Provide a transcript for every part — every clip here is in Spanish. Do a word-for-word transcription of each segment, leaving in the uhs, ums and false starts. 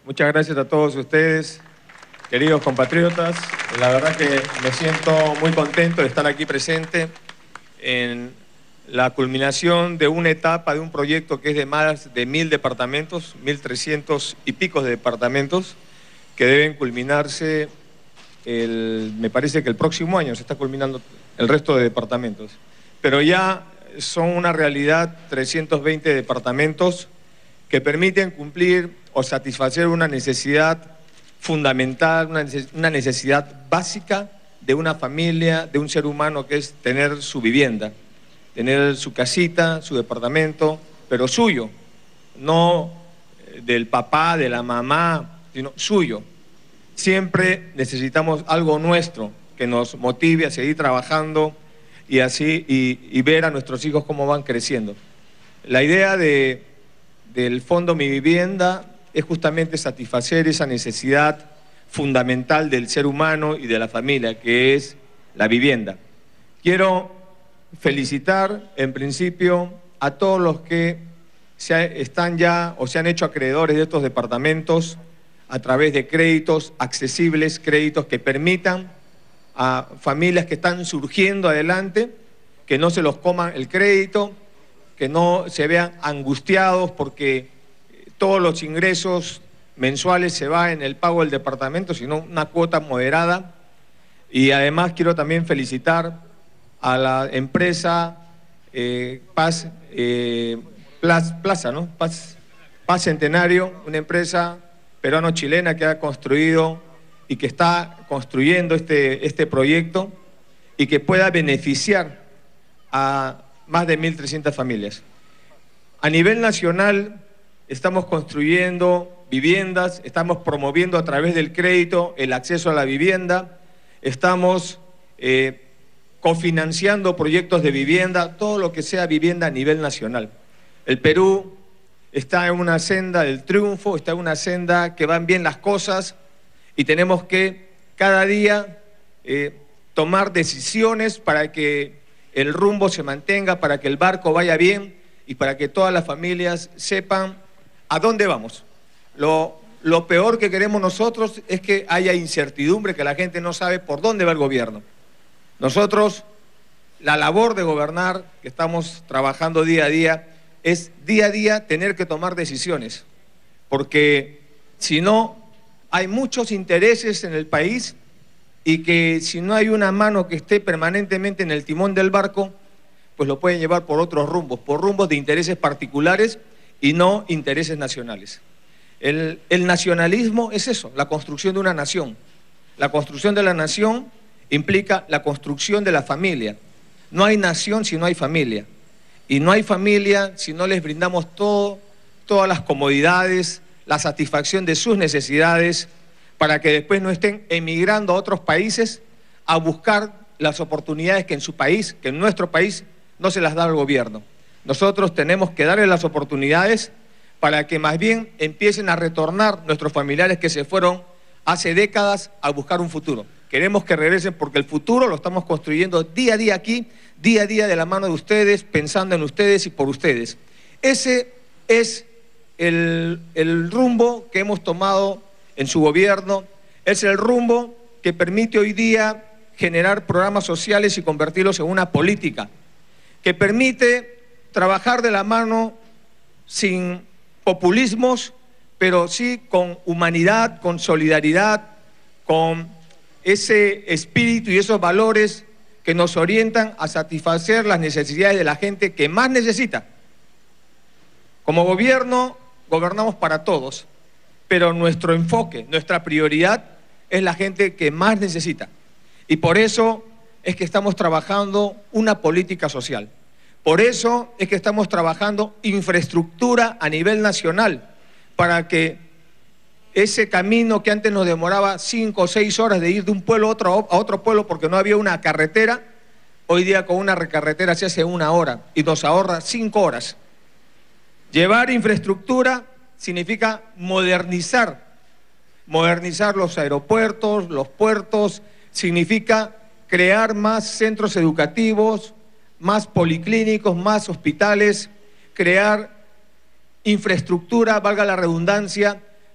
Muchas gracias a todos ustedes, queridos compatriotas. La verdad que me siento muy contento de estar aquí presente en la culminación de una etapa de un proyecto que es de más de mil departamentos, mil trescientos y pico de departamentos, que deben culminarse, el, me parece que el próximo año se está culminando el resto de departamentos. Pero ya son una realidad trescientos veinte departamentos que permiten cumplir o satisfacer una necesidad fundamental, una necesidad básica de una familia, de un ser humano, que es tener su vivienda, tener su casita, su departamento, pero suyo, no del papá, de la mamá, sino suyo. Siempre necesitamos algo nuestro que nos motive a seguir trabajando y así y, y ver a nuestros hijos cómo van creciendo. La idea de, del Fondo Mi Vivienda es justamente satisfacer esa necesidad fundamental del ser humano y de la familia, que es la vivienda. Quiero felicitar, en principio, a todos los que se están ya o se han hecho acreedores de estos departamentos a través de créditos accesibles, créditos que permitan a familias que están surgiendo adelante, que no se los coman el crédito, que no se vean angustiados porque todos los ingresos mensuales se van en el pago del departamento, sino una cuota moderada. Y además quiero también felicitar a la empresa eh, Paz, eh, Plaza, Plaza, ¿no? Paz, Paz Centenario, una empresa peruano-chilena que ha construido y que está construyendo este, este proyecto y que pueda beneficiar a más de mil trescientas familias. A nivel nacional estamos construyendo viviendas, estamos promoviendo a través del crédito el acceso a la vivienda, estamos eh, cofinanciando proyectos de vivienda, todo lo que sea vivienda a nivel nacional. El Perú está en una senda del triunfo, está en una senda que van bien las cosas y tenemos que cada día eh, tomar decisiones para que el rumbo se mantenga, para que el barco vaya bien y para que todas las familias sepan a dónde vamos. Lo, lo peor que queremos nosotros es que haya incertidumbre, que la gente no sabe por dónde va el gobierno. Nosotros, la labor de gobernar, que estamos trabajando día a día, es día a día tener que tomar decisiones, porque si no, hay muchos intereses en el país y que si no hay una mano que esté permanentemente en el timón del barco, pues lo pueden llevar por otros rumbos, por rumbos de intereses particulares y no intereses nacionales. El, el nacionalismo es eso, la construcción de una nación. La construcción de la nación implica la construcción de la familia. No hay nación si no hay familia. Y no hay familia si no les brindamos todo, todas las comodidades, la satisfacción de sus necesidades, para que después no estén emigrando a otros países a buscar las oportunidades que en su país, que en nuestro país, no se las da el gobierno. Nosotros tenemos que darles las oportunidades para que más bien empiecen a retornar nuestros familiares que se fueron hace décadas a buscar un futuro. Queremos que regresen porque el futuro lo estamos construyendo día a día aquí, día a día de la mano de ustedes, pensando en ustedes y por ustedes. Ese es el, el rumbo que hemos tomado en su gobierno, es el rumbo que permite hoy día generar programas sociales y convertirlos en una política, que permite trabajar de la mano sin populismos, pero sí con humanidad, con solidaridad, con ese espíritu y esos valores que nos orientan a satisfacer las necesidades de la gente que más necesita. Como gobierno, gobernamos para todos, pero nuestro enfoque, nuestra prioridad es la gente que más necesita. Y por eso es que estamos trabajando una política social. Por eso es que estamos trabajando infraestructura a nivel nacional, para que ese camino que antes nos demoraba cinco o seis horas de ir de un pueblo a otro, a otro pueblo porque no había una carretera, hoy día con una recarretera se hace una hora y nos ahorra cinco horas. Llevar infraestructura significa modernizar, modernizar los aeropuertos, los puertos, significa crear más centros educativos, más policlínicos, más hospitales, crear infraestructura, valga la redundancia,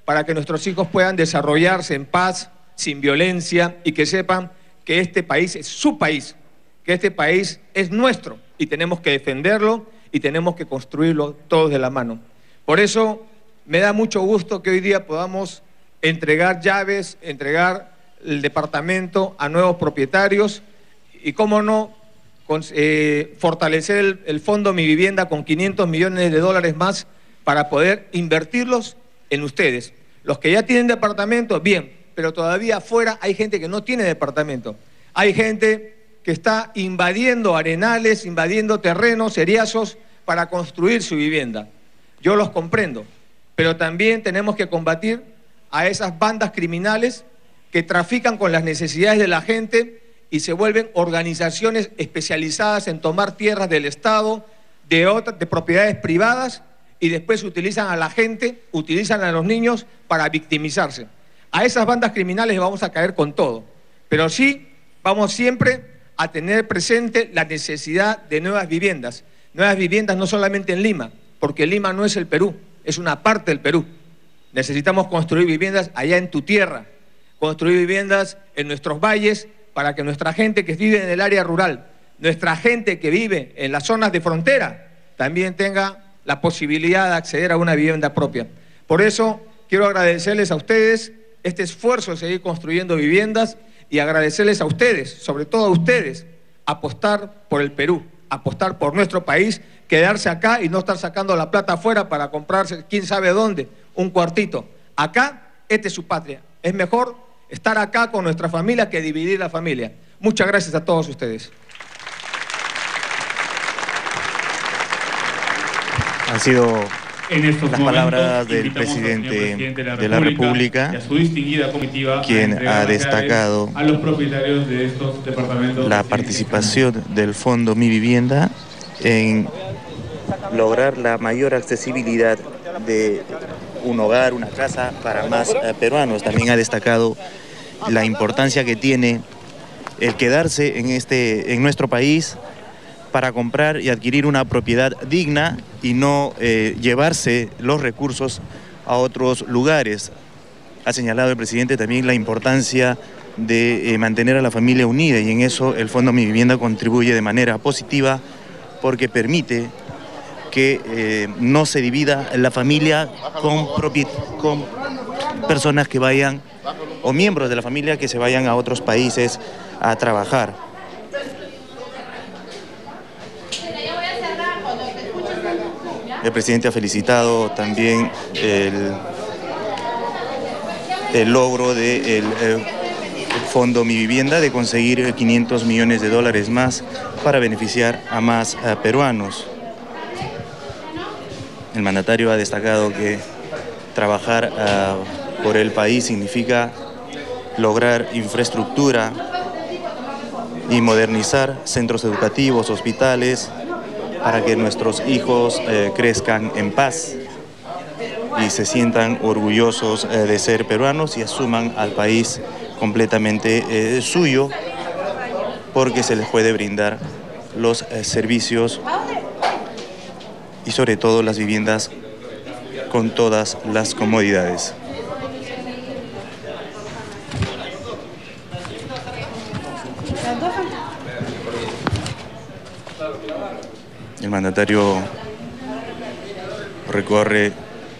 para que nuestros hijos puedan desarrollarse en paz, sin violencia, y que sepan que este país es su país, que este país es nuestro y tenemos que defenderlo y tenemos que construirlo todos de la mano. Por eso me da mucho gusto que hoy día podamos entregar llaves, entregar el departamento a nuevos propietarios y, cómo no, con, eh, fortalecer el, el Fondo Mi Vivienda con quinientos millones de dólares más para poder invertirlos en ustedes. Los que ya tienen departamento, bien, pero todavía afuera hay gente que no tiene departamento. Hay gente que está invadiendo arenales, invadiendo terrenos seriazos para construir su vivienda. Yo los comprendo, pero también tenemos que combatir a esas bandas criminales que trafican con las necesidades de la gente y se vuelven organizaciones especializadas en tomar tierras del Estado, de, otras, de propiedades privadas, y después utilizan a la gente, utilizan a los niños para victimizarse. A esas bandas criminales vamos a caer con todo, pero sí vamos siempre a tener presente la necesidad de nuevas viviendas. Nuevas viviendas no solamente en Lima, porque Lima no es el Perú, es una parte del Perú. Necesitamos construir viviendas allá en tu tierra, construir viviendas en nuestros valles para que nuestra gente que vive en el área rural, nuestra gente que vive en las zonas de frontera, también tenga la posibilidad de acceder a una vivienda propia. Por eso quiero agradecerles a ustedes este esfuerzo de seguir construyendo viviendas y agradecerles a ustedes, sobre todo a ustedes, apostar por el Perú, apostar por nuestro país, quedarse acá y no estar sacando la plata afuera para comprarse quién sabe dónde, un cuartito. Acá, esta es su patria. Es mejor estar acá con nuestra familia que dividir la familia. Muchas gracias a todos ustedes. Han sido en estos las momentos, palabras del presidente, presidente de la de la República, República, y a su distinguida comitiva, quien ha destacado a los propietarios de estos departamentos la participación del Fondo Mi Vivienda en lograr la mayor accesibilidad de un hogar, una casa para más eh, peruanos. También ha destacado la importancia que tiene el quedarse en, este, en nuestro país para comprar y adquirir una propiedad digna y no eh, llevarse los recursos a otros lugares. Ha señalado el presidente también la importancia de eh, mantener a la familia unida, y en eso el Fondo Mi Vivienda contribuye de manera positiva porque permite que eh, no se divida la familia con, con personas que vayan, o miembros de la familia que se vayan a otros países a trabajar. El presidente ha felicitado también el, el logro del de el Fondo Mi Vivienda de conseguir quinientos millones de dólares más para beneficiar a más a peruanos. El mandatario ha destacado que trabajar uh, por el país significa lograr infraestructura y modernizar centros educativos, hospitales, para que nuestros hijos eh, crezcan en paz y se sientan orgullosos eh, de ser peruanos y asuman al país completamente eh, suyo, porque se les puede brindar los eh, servicios y sobre todo las viviendas con todas las comodidades. El mandatario recorre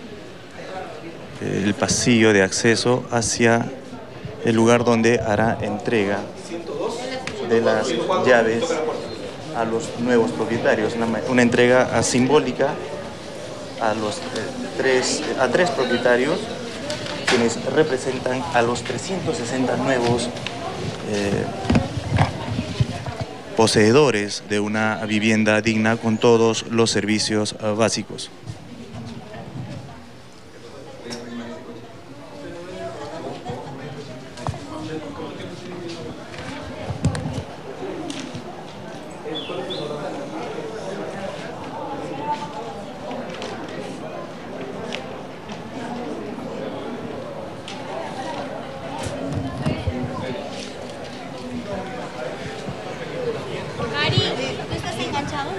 el pasillo de acceso hacia el lugar donde hará entrega de las llaves a los nuevos propietarios. Una, una entrega simbólica a los eh, tres, a tres propietarios, quienes representan a los trescientos sesenta nuevos eh, poseedores de una vivienda digna con todos los servicios uh, básicos.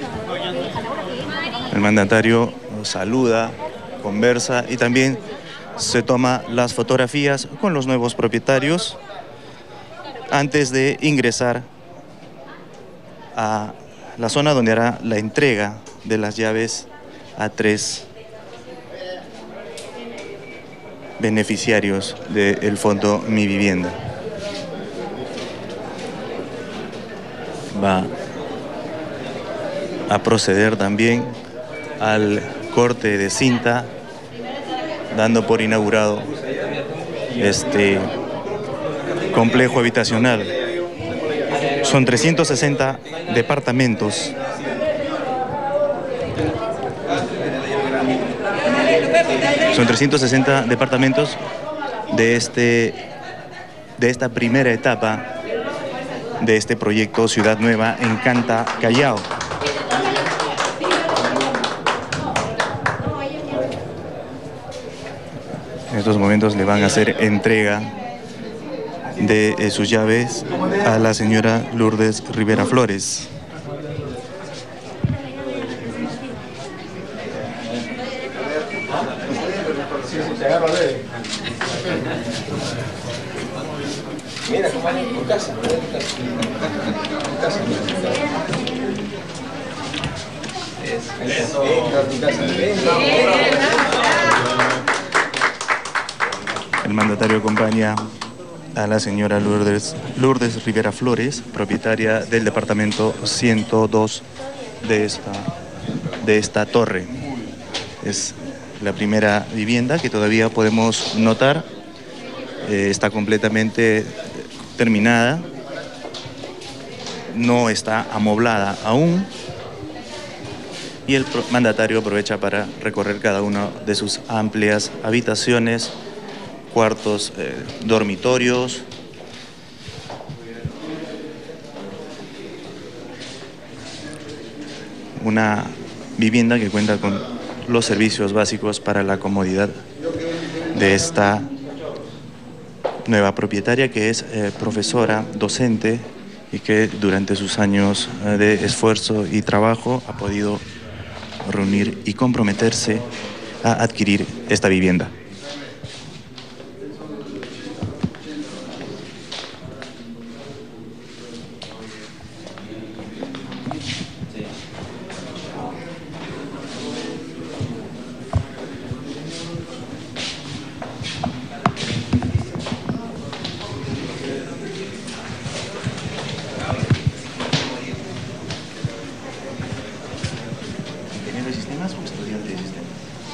El mandatario saluda, conversa y también se toma las fotografías con los nuevos propietarios antes de ingresar a la zona donde hará la entrega de las llaves a tres beneficiarios del Fondo Mi Vivienda. Va a proceder también al corte de cinta, dando por inaugurado este complejo habitacional. Son trescientos sesenta departamentos. Son trescientos sesenta departamentos de, este, de esta primera etapa de este proyecto Ciudad Nueva Encanta Callao. En estos momentos le van a hacer entrega de eh, sus llaves a la señora Lourdes Rivera Flores. Mira cómo es tu casa, tu casa. El mandatario acompaña a la señora Lourdes, Lourdes Rivera Flores, propietaria del departamento ciento dos de esta, de esta torre. Es la primera vivienda que todavía podemos notar. Eh, está completamente terminada, no está amoblada aún, y el mandatario aprovecha para recorrer cada una de sus amplias habitaciones, cuartos, eh, dormitorios. Una vivienda que cuenta con los servicios básicos para la comodidad de esta nueva propietaria, que es eh, profesora, docente, y que durante sus años eh, de esfuerzo y trabajo ha podido reunir y comprometerse a adquirir esta vivienda. ¿Ingeniero de sistemas o estudiante de sistemas?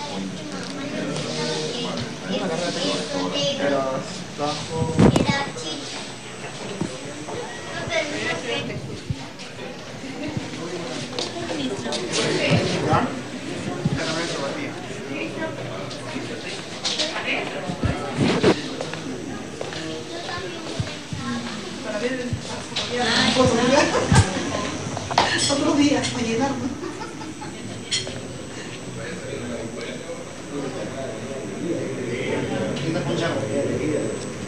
Otro día, para llenarme. Una concha.